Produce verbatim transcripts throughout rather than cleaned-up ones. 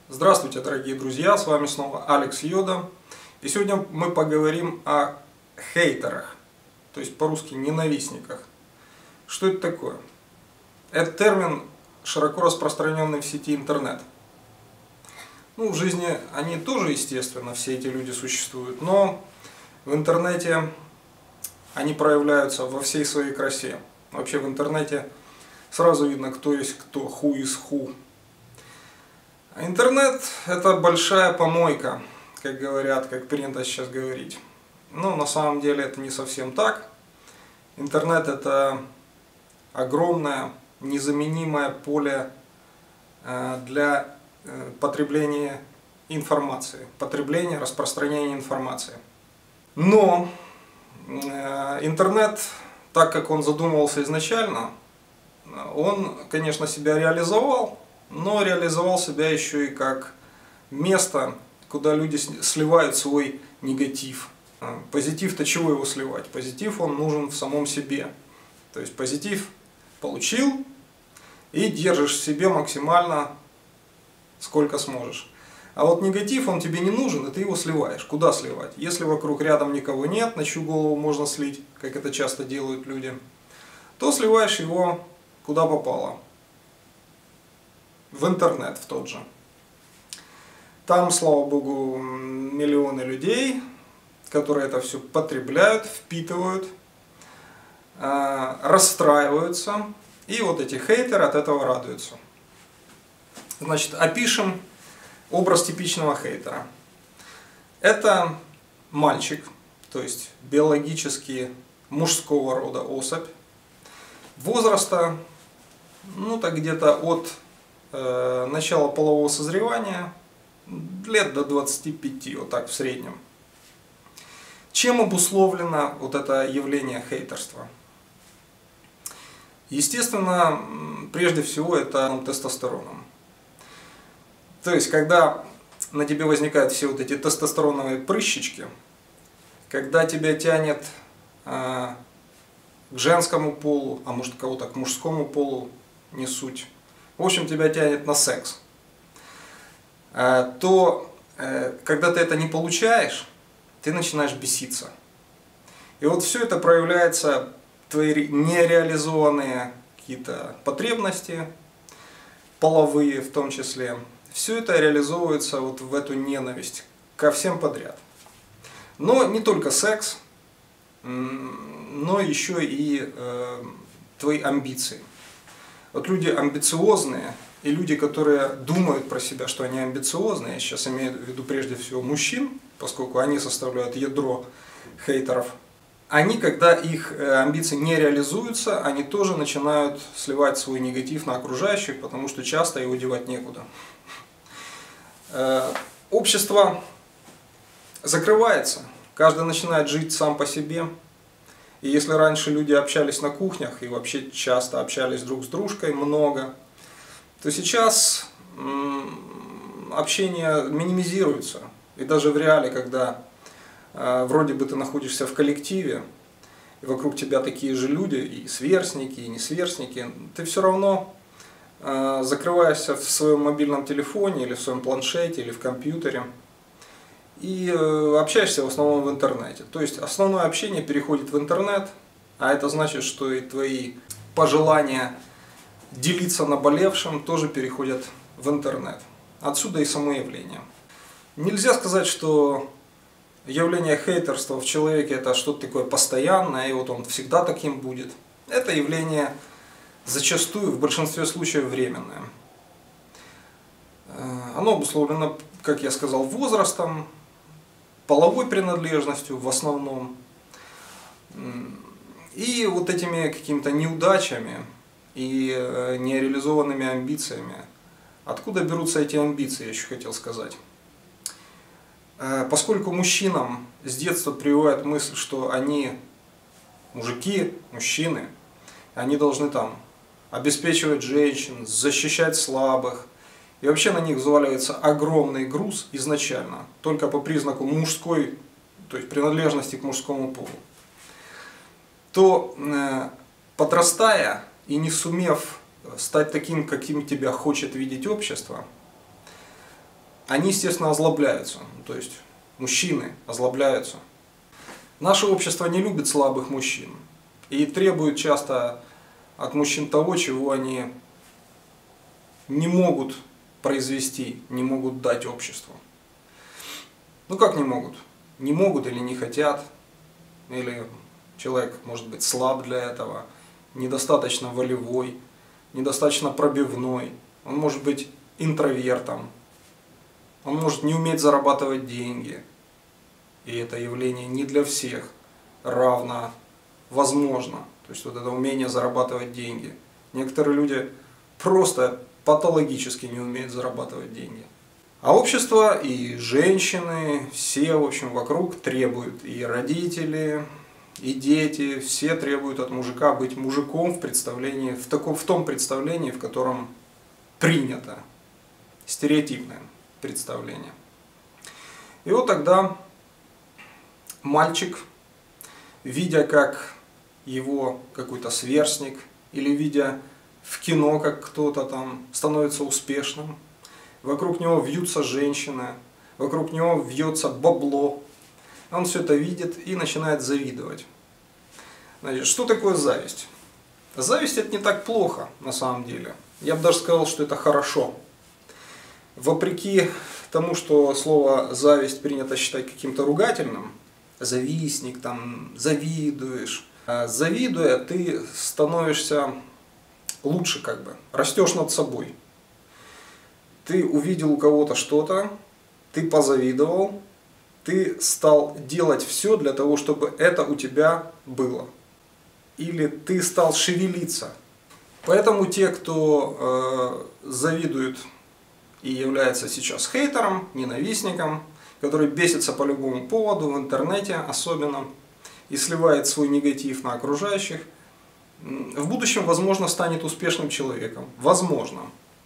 Здравствуйте, дорогие друзья, с вами снова Алекс Йода. И сегодня мы поговорим о хейтерах, то есть по-русски ненавистниках. Что это такое? Это термин, широко распространенный в сети интернет. Ну, в жизни они тоже, естественно, все эти люди существуют, но в интернете они проявляются во всей своей красе. Вообще в интернете сразу видно, кто есть кто, who is who. Интернет – это большая помойка, как говорят, как принято сейчас говорить. Но на самом деле это не совсем так. Интернет – это огромное, незаменимое поле для потребления информации, потребления, распространения информации. Но интернет, так как он задумывался изначально, он, конечно, себя реализовал, но реализовал себя еще и как место, куда люди сливают свой негатив. Позитив-то чего его сливать? Позитив он нужен в самом себе. То есть позитив получил и держишь в себе максимально сколько сможешь. А вот негатив он тебе не нужен, и ты его сливаешь. Куда сливать? Если вокруг рядом никого нет, на чью голову можно слить, как это часто делают люди, то сливаешь его куда попало. В интернет в тот же. Там, слава богу, миллионы людей, которые это все потребляют, впитывают, расстраиваются, и вот эти хейтеры от этого радуются. Значит, опишем образ типичного хейтера. Это мальчик, то есть биологически мужского рода особь, возраста, ну так где-то от э, начала полового созревания, лет до двадцати пяти, вот так в среднем. Чем обусловлено вот это явление хейтерства? Естественно, прежде всего это тестостероном. То есть, когда на тебе возникают все вот эти тестостероновые прыщички, когда тебя тянет э, к женскому полу, а может кого-то к мужскому полу, не суть, в общем, тебя тянет на секс, э, то э, когда ты это не получаешь, ты начинаешь беситься. И вот все это проявляется, твои нереализованные какие-то потребности, половые в том числе, все это реализовывается вот в эту ненависть ко всем подряд. Но не только секс, но еще и э, твои амбиции. Вот люди амбициозные и люди, которые думают про себя, что они амбициозные, я сейчас имею в виду прежде всего мужчин, поскольку они составляют ядро хейтеров, они, когда их амбиции не реализуются, они тоже начинают сливать свой негатив на окружающих, потому что часто его девать некуда. Общество закрывается, каждый начинает жить сам по себе. И если раньше люди общались на кухнях и вообще часто общались друг с дружкой, много, то сейчас общение минимизируется. И даже в реале, когда вроде бы ты находишься в коллективе, и вокруг тебя такие же люди, и сверстники, и не сверстники, ты все равно закрываешься в своем мобильном телефоне, или в своем планшете, или в компьютере, и общаешься в основном в интернете. То есть основное общение переходит в интернет, а это значит, что и твои пожелания делиться наболевшим тоже переходят в интернет. Отсюда и само явление. Нельзя сказать, что явление хейтерства в человеке это что-то такое постоянное, и вот он всегда таким будет. Это явление зачастую, в большинстве случаев, временное. Оно обусловлено, как я сказал, возрастом, половой принадлежностью в основном, и вот этими какими-то неудачами и нереализованными амбициями. Откуда берутся эти амбиции, я еще хотел сказать. Поскольку мужчинам с детства прививают мысль, что они мужики, мужчины, они должны там обеспечивать женщин, защищать слабых, и вообще на них взваливается огромный груз изначально, только по признаку мужской, то есть принадлежности к мужскому полу, то подрастая и не сумев стать таким, каким тебя хочет видеть общество, они, естественно, озлобляются. То есть мужчины озлобляются. Наше общество не любит слабых мужчин и требует часто от мужчин того, чего они не могут произвести, не могут дать обществу. Ну как не могут? Не могут или не хотят, или человек может быть слаб для этого, недостаточно волевой, недостаточно пробивной, он может быть интровертом, он может не уметь зарабатывать деньги. И это явление не для всех равно возможно. То есть вот это умение зарабатывать деньги. Некоторые люди просто патологически не умеют зарабатывать деньги. А общество и женщины, все, в общем, вокруг требуют, и родители, и дети, все требуют от мужика быть мужиком в представлении, в, таком, в том представлении, в котором принято, стереотипное представление. И вот тогда мальчик, видя, как его какой-то сверстник, или видя в кино, как кто-то там становится успешным, вокруг него вьются женщины, вокруг него вьется бабло, он все это видит и начинает завидовать. Значит, что такое зависть? Зависть — это не так плохо на самом деле. Я бы даже сказал, что это хорошо. Вопреки тому, что слово «зависть» принято считать каким-то ругательным, завистник, там, завидуешь. Завидуя, ты становишься лучше, как бы, растешь над собой. Ты увидел у кого-то что-то, ты позавидовал, ты стал делать все для того, чтобы это у тебя было. Или ты стал шевелиться. Поэтому те, кто э, завидует и является сейчас хейтером, ненавистником, который бесится по любому поводу, в интернете особенно, и сливает свой негатив на окружающих, в будущем, возможно, станет успешным человеком. Возможно.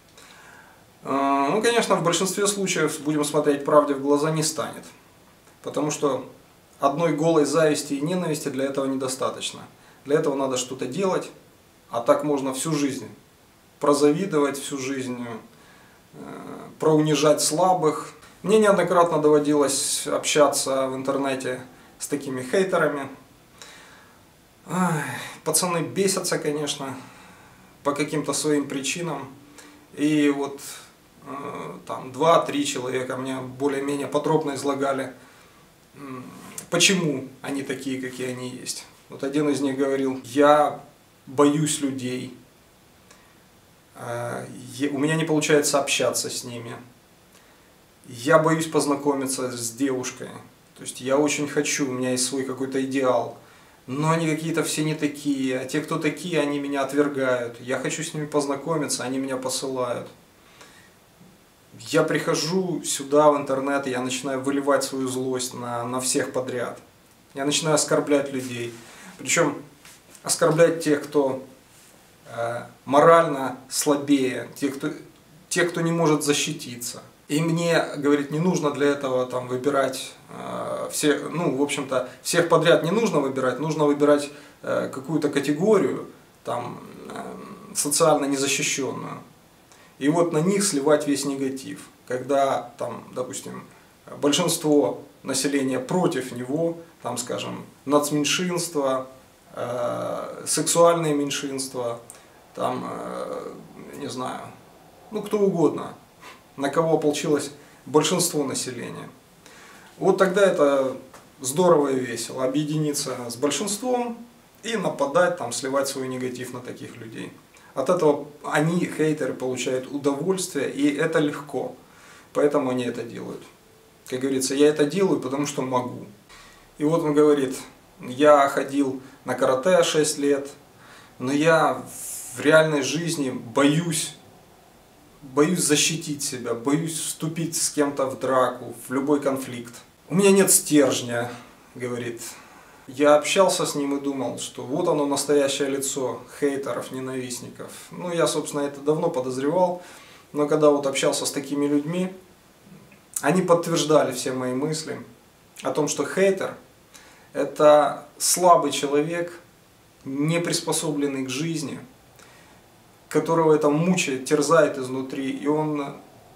Ну, конечно, в большинстве случаев, будем смотреть правде в глаза, не станет. Потому что одной голой зависти и ненависти для этого недостаточно. Для этого надо что-то делать, а так можно всю жизнь прозавидовать, всю жизнь проунижать слабых. Мне неоднократно доводилось общаться в интернете с такими хейтерами. Ай, пацаны бесятся, конечно, по каким-то своим причинам. И вот э, там два-три человека мне более-менее подробно излагали, э, почему они такие, какие они есть. Вот один из них говорил: я боюсь людей, э, я, у меня не получается общаться с ними, я боюсь познакомиться с девушкой. То есть я очень хочу, у меня есть свой какой-то идеал, но они какие-то все не такие, а те, кто такие, они меня отвергают. Я хочу с ними познакомиться, они меня посылают. Я прихожу сюда в интернет, и я начинаю выливать свою злость на, на всех подряд. Я начинаю оскорблять людей. Причем оскорблять тех, кто э, морально слабее, тех кто, тех, кто не может защититься. И мне, говорит, не нужно для этого там выбирать э, все, ну, в общем-то, всех подряд не нужно выбирать, нужно выбирать э, какую-то категорию, там, э, социально незащищенную. И вот на них сливать весь негатив. Когда, там, допустим, большинство населения против него, там, скажем, нацменьшинства, э, сексуальные меньшинства, там, э, не знаю, ну, кто угодно, на кого ополчилось большинство населения. Вот тогда это здорово и весело, объединиться с большинством и нападать, там, сливать свой негатив на таких людей. От этого они, хейтеры, получают удовольствие, и это легко. Поэтому они это делают. Как говорится, я это делаю, потому что могу. И вот он говорит: я ходил на карате шесть лет, но я в реальной жизни боюсь, боюсь защитить себя, боюсь вступить с кем-то в драку, в любой конфликт. У меня нет стержня, говорит. Я общался с ним и думал, что вот оно, настоящее лицо хейтеров, ненавистников. Ну, я, собственно, это давно подозревал, но когда вот общался с такими людьми, они подтверждали все мои мысли о том, что хейтер – это слабый человек, не приспособленный к жизни, которого это мучает, терзает изнутри, и он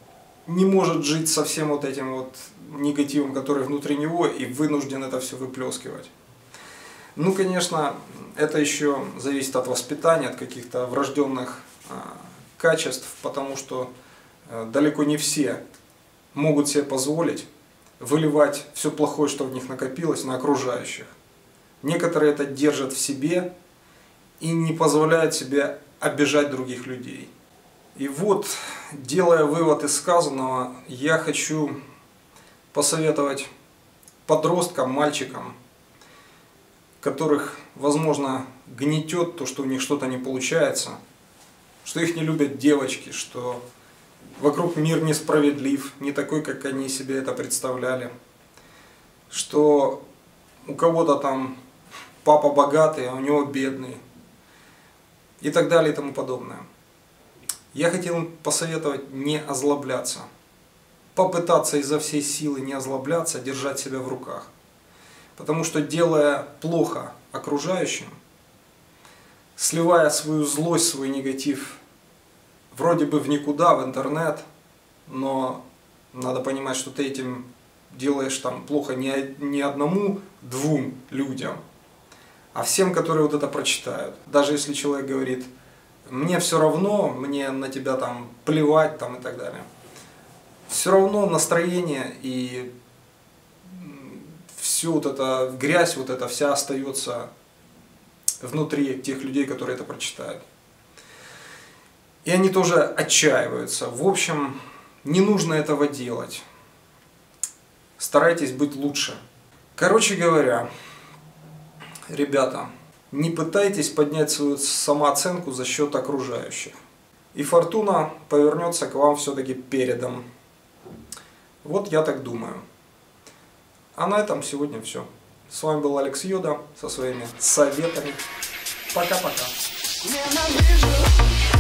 не может жить со всем вот этим вот негативом, который внутри него, и вынужден это все выплескивать. Ну, конечно, это еще зависит от воспитания, от каких-то врожденных а, качеств, потому что а, далеко не все могут себе позволить выливать все плохое, что в них накопилось, на окружающих. Некоторые это держат в себе и не позволяют себе обижать других людей. И вот, делая вывод из сказанного, я хочу посоветовать подросткам, мальчикам, которых, возможно, гнетет то, что у них что-то не получается, что их не любят девочки, что вокруг мир несправедлив, не такой, как они себе это представляли, что у кого-то там папа богатый, а у него бедный, и так далее и тому подобное. Я хотел им посоветовать не озлобляться, попытаться изо всей силы не озлобляться, держать себя в руках. Потому что, делая плохо окружающим, сливая свою злость, свой негатив вроде бы в никуда, в интернет, но надо понимать, что ты этим делаешь там плохо не, не одному, двум людям, а всем, которые вот это прочитают. Даже если человек говорит: мне все равно, мне на тебя там плевать там, и так далее. Все равно настроение и всю вот эта грязь, вот эта вся остается внутри тех людей, которые это прочитают. И они тоже отчаиваются. В общем, не нужно этого делать. Старайтесь быть лучше. Короче говоря, ребята, не пытайтесь поднять свою самооценку за счет окружающих. И фортуна повернется к вам все-таки передом. Вот я так думаю. А на этом сегодня все. С вами был Алекс Йода со своими советами. Пока-пока.